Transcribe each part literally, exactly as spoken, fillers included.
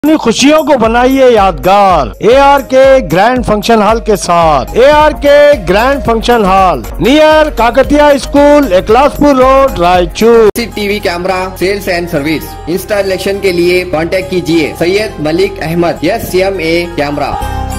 अपनी खुशियों को बनाइए यादगार A R K grand function hall के साथ। A R K grand function hall near Kakatiya school, Eklaspur road, Raichur. CCTV camera sales and service installation के लिए कांटेक्ट कीजिए Syed Malik Ahmed, S M A camera.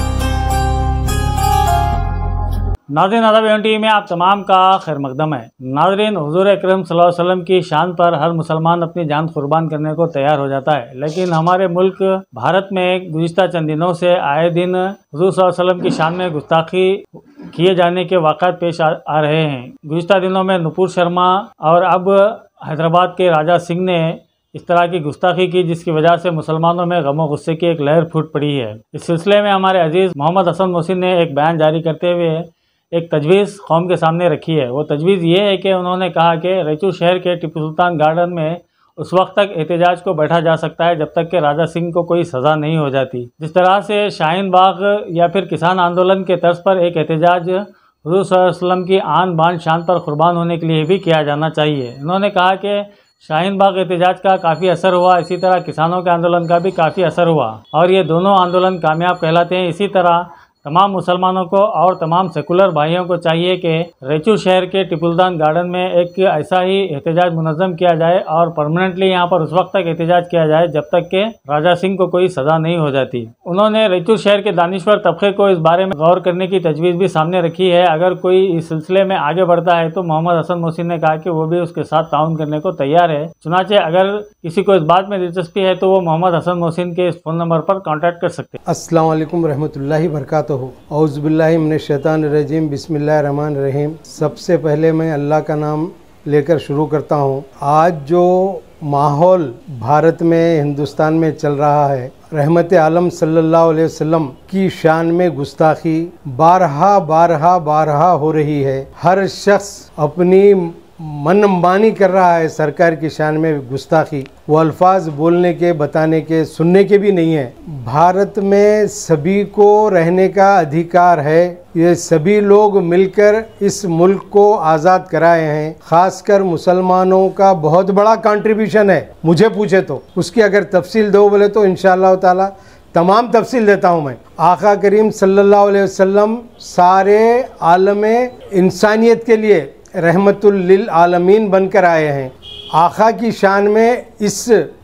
नाज़रीन अदब एवन टीवी में आप तमाम का खैर मकदम है। नाज़रीन हुज़ूर अकरम सल्लल्लाहु अलैहि वसल्लम की शान पर हर मुसलमान अपनी जान कुर्बान करने को तैयार हो जाता है, लेकिन हमारे मुल्क भारत में गुज़िश्ता चंद दिनों से आए दिन हुज़ूर सल्लल्लाहु अलैहि वसल्लम की शान में गुस्ताखी किए जाने के वाक़ात पेश आ, आ रहे हैं। गुज़िश्ता दिनों में नुपुर शर्मा और अब हैदराबाद के राजा सिंह ने इस तरह की गुस्ताखी की, जिसकी वजह से मुसलमानों में गम और गुस्से की एक लहर फूट पड़ी है। इस सिलसिले में हमारे अजीज़ मोहम्मद हसन मोहसिन ने एक बयान जारी करते हुए एक तजवीज़ कौम के सामने रखी है। वो तजवीज़ ये है कि उन्होंने कहा कि रायचूर शहर के टिप्पू सुल्तान गार्डन में उस वक्त तक एहतजाज को बैठा जा सकता है जब तक कि राजा सिंह को कोई सज़ा नहीं हो जाती। जिस तरह से शाहीन बाग या फिर किसान आंदोलन के तर्ज पर एक एहतजाज हुज़ूर सल्लल्लाहु अलैहि वसल्लम की आन बान शान पर कुर्बान होने के लिए भी किया जाना चाहिए। उन्होंने कहा कि शाहीन बाग एहतजाज का काफ़ी असर हुआ, इसी तरह किसानों के आंदोलन का भी काफ़ी असर हुआ और ये दोनों आंदोलन कामयाब कहलाते हैं। इसी तरह तमाम मुसलमानों को और तमाम सेकुलर भाइयों को चाहिए कि रायचूर शहर के टिप्पू सुल्तान गार्डन में एक ऐसा ही एहतजाज मुनज़्ज़म किया जाए और परमानेंटली यहाँ पर उस वक्त तक एहतजाज किया जाए जब तक कि राजा सिंह को कोई सज़ा नहीं हो जाती। उन्होंने रायचूर शहर के दानिश्वर तबके को इस बारे में गौर करने की तजवीज़ भी सामने रखी है। अगर कोई इस सिलसिले में आगे बढ़ता है तो मोहम्मद हसन मोहसिन ने कहा कि वो भी उसके साथ ताउन करने को तैयार है। चुनाचे अगर किसी को इस बात में दिलचस्पी है तो वो मोहम्मद हसन मोहसिन के इस फ़ोन नंबर पर कॉन्टैक्ट कर सकते हैं। अस्सलाम वालेकुम रहमतुल्लाहि बरकातहू। औज़ुबिल्लाहि मिनश्शैतानिर्रजीम, बिस्मिल्लाहिर्रहमानिर्रहीम। सबसे पहले मैं अल्लाह का नाम लेकर शुरू करता हूँ। आज जो माहौल भारत में, हिंदुस्तान में चल रहा है, रहमत आलम सल्लल्लाहु अलैहि वसल्लम की शान में गुस्ताखी बारहा बारहा बारहा हो रही है। हर शख्स अपनी मनमानी कर रहा है सरकार की शान में गुस्ताखी। वो अल्फाज बोलने के, बताने के, सुनने के भी नहीं है। भारत में सभी को रहने का अधिकार है। ये सभी लोग मिलकर इस मुल्क को आज़ाद कराए हैं। खासकर मुसलमानों का बहुत बड़ा कंट्रीब्यूशन है। मुझे पूछे तो उसकी अगर तफसील दो बोले तो इंशाअल्लाह ताला तमाम तफसील देता हूँ मैं। आका करीम सल्लल्लाहु अलैहि वसल्लम सारे आलम इंसानियत के लिए रहमतुल लिल आलमीन बनकर आए हैं। आका की शान में इस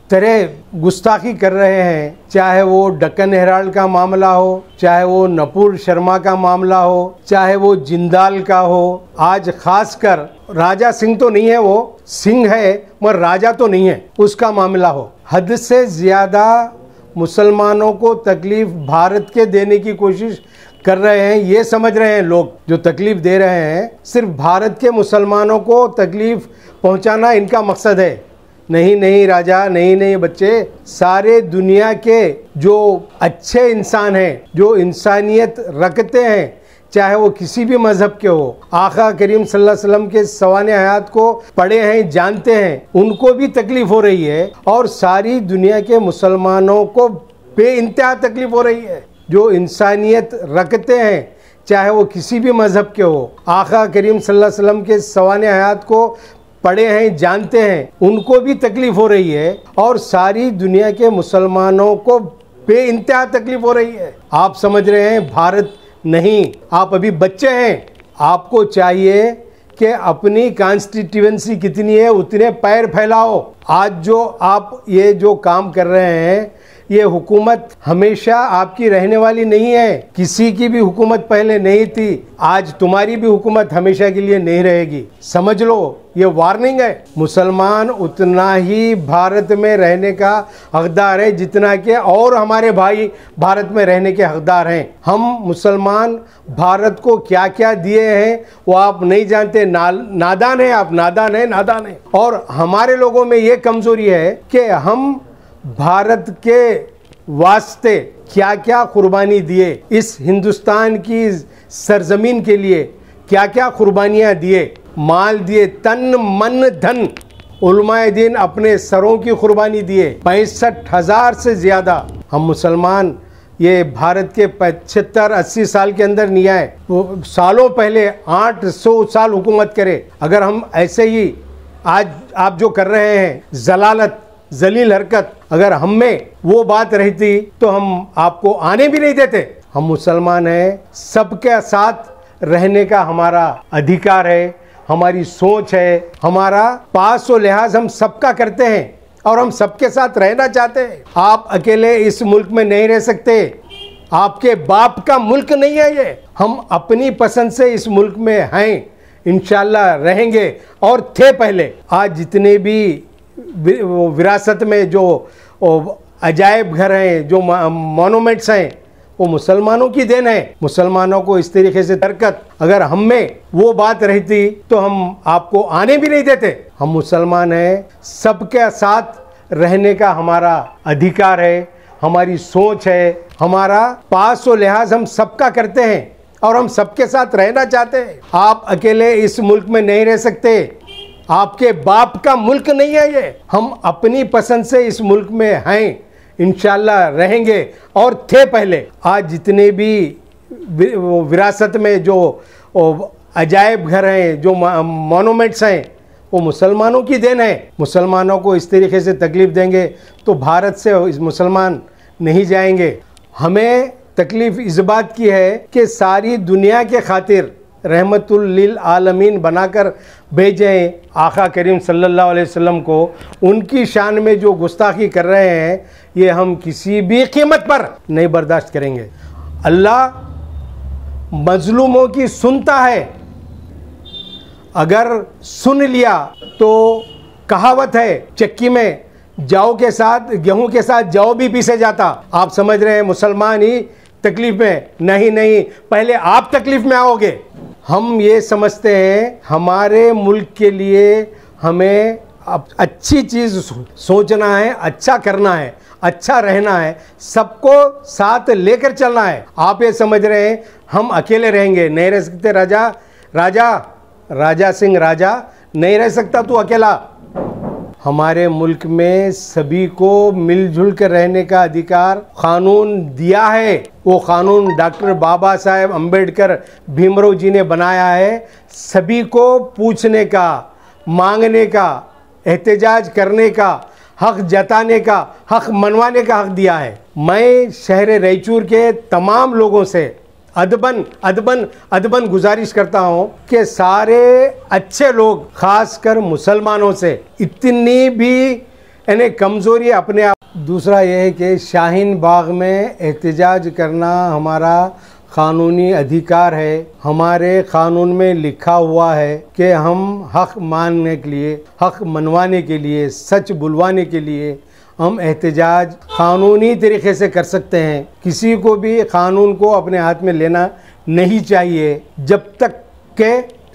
तरह गुस्ताखी कर रहे हैं, चाहे वो डक्कन हेराल्ड का मामला हो, चाहे वो नुपुर शर्मा का मामला हो, चाहे वो जिंदाल का हो। आज खासकर राजा सिंह तो नहीं है, वो सिंह है मगर राजा तो नहीं है, उसका मामला हो। हद से ज़्यादा मुसलमानों को तकलीफ़ भारत के देने की कोशिश कर रहे हैं। ये समझ रहे हैं लोग जो तकलीफ़ दे रहे हैं सिर्फ भारत के मुसलमानों को तकलीफ़ पहुंचाना इनका मकसद है। नहीं नहीं राजा, नहीं नहीं बच्चे, सारे दुनिया के जो अच्छे इंसान हैं, जो इंसानियत रखते हैं, चाहे वो किसी भी मज़हब के हो, आका करीम सल्लल्लाहु अलैहि वसल्लम के सवाने हयात को पढ़े हैं, जानते हैं, उनको भी तकलीफ़ हो रही है और सारी दुनिया के मुसलमानों को बेइंतहा तकलीफ़ हो रही है। जो इंसानियत रखते हैं, चाहे वो किसी भी मज़हब के हो, आका करीम सल्लल्लाहु अलैहि वसल्लम के सवाने हयात को पढ़े हैं, जानते हैं, उनको भी तकलीफ़ हो रही है और सारी दुनिया के मुसलमानों को बेइंतहा तकलीफ़ हो रही है। आप समझ रहे हैं भारत नहीं, आप अभी बच्चे हैं। आपको चाहिए कि अपनी कॉन्स्टिट्यूएंसी कितनी है उतने पैर फैलाओ। आज जो आप ये जो काम कर रहे हैं, ये हुकूमत हमेशा आपकी रहने वाली नहीं है। किसी की भी हुकूमत पहले नहीं थी, आज तुम्हारी भी हुकूमत हमेशा के लिए नहीं रहेगी। समझ लो, ये वार्निंग है। मुसलमान उतना ही भारत में रहने का हकदार है जितना कि और हमारे भाई भारत में रहने के हकदार हैं। हम मुसलमान भारत को क्या क्या दिए हैं वो आप नहीं जानते। ना, नादान है आप, नादान है, नादान है। और हमारे लोगों में ये कमज़ोरी है कि हम भारत के वास्ते क्या क्या कुर्बानी दिए, इस हिंदुस्तान की सरजमीन के लिए क्या क्या कुर्बानियाँ दिए, माल दिए, तन मन धन। उलमाए दीन अपने सरों की कुर्बानी दिए, पैंसठ हज़ार से ज़्यादा। हम मुसलमान ये भारत के पचहत्तर अस्सी साल के अंदर नहीं आए, वो सालों पहले आठ सौ साल हुकूमत करे। अगर हम ऐसे ही आज आप जो कर रहे हैं जलालत, जलील हरकत अगर हम में वो बात रहती तो हम आपको आने भी नहीं देते। हम मुसलमान हैं, सबके साथ रहने का हमारा अधिकार है, हमारी सोच है, हमारा पास व लिहाज हम सबका करते हैं और हम सबके साथ रहना चाहते हैं। आप अकेले इस मुल्क में नहीं रह सकते, आपके बाप का मुल्क नहीं है ये। हम अपनी पसंद से इस मुल्क में हैं, इंशाल्लाह रहेंगे और थे पहले। आज जितने भी विरासत में जो अजायब घर हैं, जो मोनूमेंट्स हैं, वो मुसलमानों की देन है। मुसलमानों को इस तरीके से हरकत अगर हम में वो बात रहती तो हम आपको आने भी नहीं देते। हम मुसलमान हैं, सबके साथ रहने का हमारा अधिकार है, हमारी सोच है, हमारा पास व लिहाज हम सबका करते हैं और हम सबके साथ रहना चाहते हैं। आप अकेले इस मुल्क में नहीं रह सकते, आपके बाप का मुल्क नहीं है ये। हम अपनी पसंद से इस मुल्क में हैं, इंशाल्लाह रहेंगे और थे पहले। आज जितने भी विरासत में जो अजायब घर हैं, जो मोनूमेंट्स हैं, वो मुसलमानों की देन है। मुसलमानों को इस तरीके से तकलीफ़ देंगे तो भारत से इस मुसलमान नहीं जाएंगे। हमें तकलीफ़ इस बात की है कि सारी दुनिया के खातिर रहमतुल लिल आलमीन बनाकर भेजें आका करीम सल्लल्लाहु अलैहि वसल्लम को। उनकी शान में जो गुस्ताखी कर रहे हैं ये हम किसी भी कीमत पर नहीं बर्दाश्त करेंगे। अल्लाह मजलूमों की सुनता है, अगर सुन लिया तो कहावत है चक्की में जाओ के साथ गेहूं के साथ जाओ भी पीसे जाता। आप समझ रहे हैं मुसलमान ही तकलीफ में, नहीं नहीं पहले आप तकलीफ में आओगे। हम ये समझते हैं हमारे मुल्क के लिए हमें अच्छी चीज़ सोचना है, अच्छा करना है, अच्छा रहना है, सबको साथ लेकर चलना है। आप ये समझ रहे हैं हम अकेले रहेंगे, नहीं रह सकते। राजा राजा राजा सिंह राजा नहीं रह सकता तू अकेला। हमारे मुल्क में सभी को मिलजुल कर रहने का अधिकार कानून दिया है। वो कानून डॉक्टर बाबा साहेब अम्बेडकर भीमराव जी ने बनाया है। सभी को पूछने का, मांगने का, एहतजाज करने का, हक जताने का, हक मनवाने का हक दिया है। मैं शहर रायचूर के तमाम लोगों से अदबन अदबन अदबन गुजारिश करता हूँ कि सारे अच्छे लोग, खासकर मुसलमानों से इतनी भी यानी कमज़ोरी अपने आप। दूसरा यह है कि शाहीन बाग में एहतजाज करना हमारा कानूनी अधिकार है। हमारे कानून में लिखा हुआ है कि हम हक मानने के लिए, हक मनवाने के लिए, सच बुलवाने के लिए हम एहतजाज कानूनी तरीके से कर सकते हैं। किसी को भी कानून को अपने हाथ में लेना नहीं चाहिए जब तक के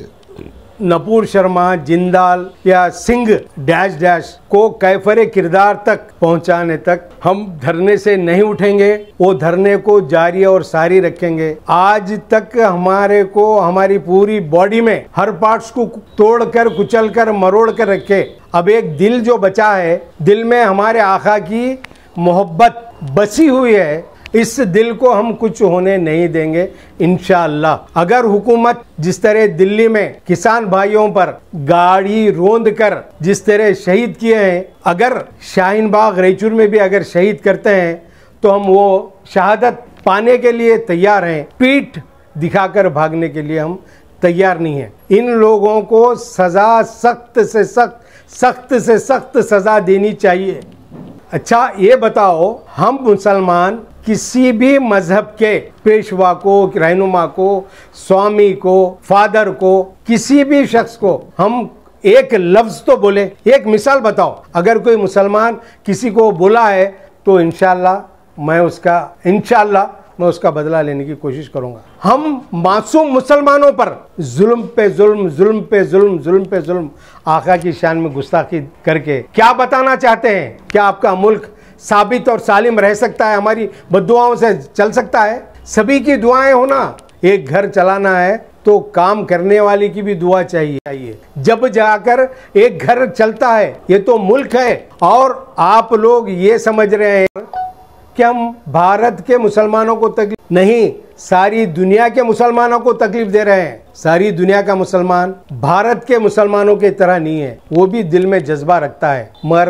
नपूर शर्मा, जिंदाल या सिंह डैश डैश को कैफरे किरदार तक पहुंचाने तक हम धरने से नहीं उठेंगे। वो धरने को जारी और सारी रखेंगे। आज तक हमारे को हमारी पूरी बॉडी में हर पार्ट्स को तोड़कर, कुचलकर, मरोड़ कर रखे। अब एक दिल जो बचा है, दिल में हमारे आका की मोहब्बत बसी हुई है, इस दिल को हम कुछ होने नहीं देंगे इंशाअल्लाह। अगर हुकूमत जिस तरह दिल्ली में किसान भाइयों पर गाड़ी रोंद कर जिस तरह शहीद किए हैं, अगर शाहीन बाग रायचूर में भी अगर शहीद करते हैं तो हम वो शहादत पाने के लिए तैयार हैं। पीठ दिखाकर भागने के लिए हम तैयार नहीं हैं। इन लोगों को सज़ा सख्त से सख्त सख्त से सख्त सज़ा देनी चाहिए। अच्छा ये बताओ, हम मुसलमान किसी भी मजहब के पेशवा को, रहनुमा को, स्वामी को, फादर को, किसी भी शख्स को हम एक लफ्ज़ तो बोले। एक मिसाल बताओ, अगर कोई मुसलमान किसी को बोला है तो इंशाअल्लाह मैं उसका इंशाअल्लाह मैं उसका बदला लेने की कोशिश करूंगा। हम मासूम मुसलमानों पर जुल्म पे जुल्म, जुल्म पे जुल्म, जुल्म पे जुल्म, आका की शान में गुस्ताखी करके क्या बताना चाहते हैं? क्या आपका मुल्क साबित और सालिम रह सकता है? हमारी बद्दुआओं से चल सकता है? सभी की दुआएं होना। एक घर चलाना है तो काम करने वाले की भी दुआ चाहिए, जब जाकर एक घर चलता है। ये तो मुल्क है और आप लोग ये समझ रहे हैं कि हम भारत के मुसलमानों को तकलीफ नहीं, सारी दुनिया के मुसलमानों को तकलीफ दे रहे हैं। सारी दुनिया का मुसलमान भारत के मुसलमानों की तरह नहीं है, वो भी दिल में जज्बा रखता है, मगर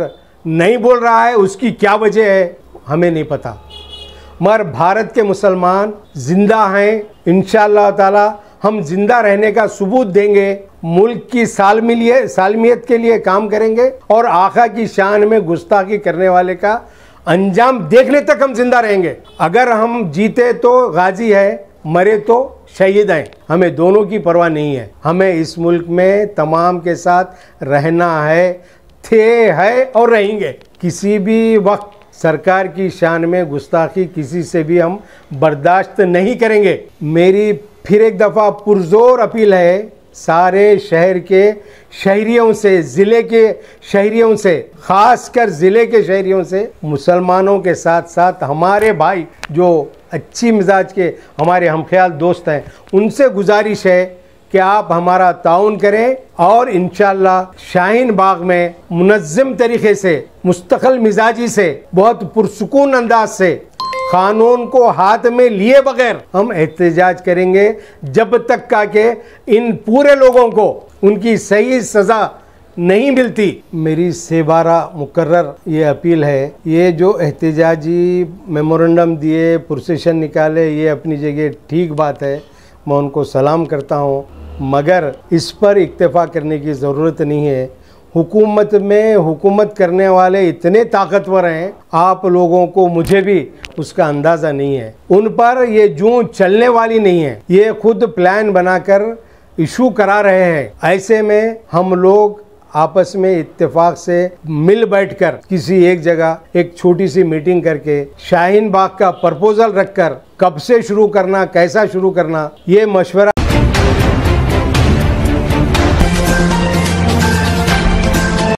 नहीं बोल रहा है, उसकी क्या वजह है हमें नहीं पता। मगर भारत के मुसलमान जिंदा हैं, इंशाअल्लाह ताला हम जिंदा रहने का सबूत देंगे, मुल्क की सालमियत सालमियत के लिए काम करेंगे और आका की शान में गुस्ताखी करने वाले का अंजाम देखने तक हम जिंदा रहेंगे। अगर हम जीते तो गाजी है, मरे तो शहीद हैं, हमें दोनों की परवाह नहीं है। हमें इस मुल्क में तमाम के साथ रहना है, थे, है और रहेंगे। किसी भी वक्त सरकार की शान में गुस्ताखी किसी से भी हम बर्दाश्त नहीं करेंगे। मेरी फिर एक दफ़ा पुरजोर अपील है सारे शहर के शहरियों से, ज़िले के शहरियों से, ख़ासकर ज़िले के शहरियों से, मुसलमानों के साथ साथ हमारे भाई जो अच्छी मिजाज के हमारे हमख्याल दोस्त हैं, उनसे गुजारिश है कि आप हमारा ताउन करें और इंशाअल्लाह शाहीन बाग में मुनज़्ज़म तरीके से, मुस्तक़िल मिजाजी से, बहुत पुरसुकून अंदाज से, कानून को हाथ में लिए बगैर हम एहतजाज करेंगे जब तक का के इन पूरे लोगों को उनकी सही सज़ा नहीं मिलती। मेरी से बारह मुकर्रर ये अपील है, ये जो एहतजाजी मेमोरेंडम दिए, प्रोसेशन निकाले, ये अपनी जगह ठीक बात है, मैं उनको सलाम करता हूँ, मगर इस पर इक्तफा करने की ज़रूरत नहीं है। हुकूमत में हुकूमत करने वाले इतने ताकतवर हैं, आप लोगों को, मुझे भी उसका अंदाज़ा नहीं है। उन पर ये जूं चलने वाली नहीं है, ये खुद प्लान बनाकर इशू करा रहे हैं। ऐसे में हम लोग आपस में इत्तेफाक से मिल बैठकर किसी एक जगह एक छोटी सी मीटिंग करके शाहीन बाग का प्रपोजल रखकर कब से शुरू करना, कैसा शुरू करना, ये मशवरा